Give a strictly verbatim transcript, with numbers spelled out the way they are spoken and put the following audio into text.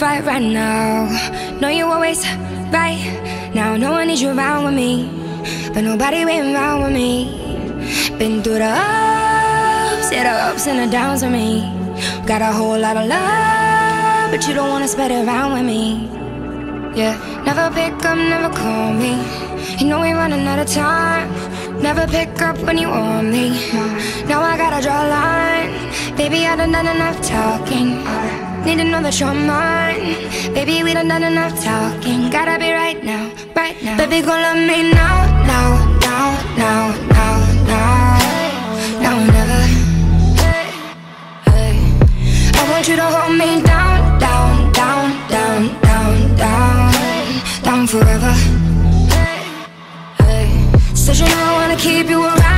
fight right now. Know you always right. Now no one needs you around with me, but nobody waiting around with me. Been through the ups, yeah, the ups and the downs with me. Got a whole lot of love, but you don't wanna spread it around with me. Yeah, never pick up, never call me. You know we're running out of time. Never pick up when you want me. Now I gotta draw a line. Baby, I done done enough talking. Need to know that you're mine. Baby, we done done enough talking. Gotta be right now, right now. Baby, gon' love me now, now, now, now, now, now. Now or never. Hey, I want you to hold me down, down, down, down, down, down, down forever. Hey, said you know I wanna keep you around.